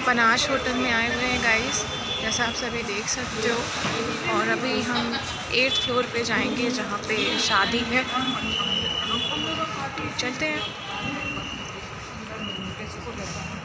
Panache hotel में आए हुए हैं गाइस, जैसा आप सभी देख सकते हो। और अभी हम 8th फ्लोर पे जाएंगे जहाँ पे शादी है, चलते हैं।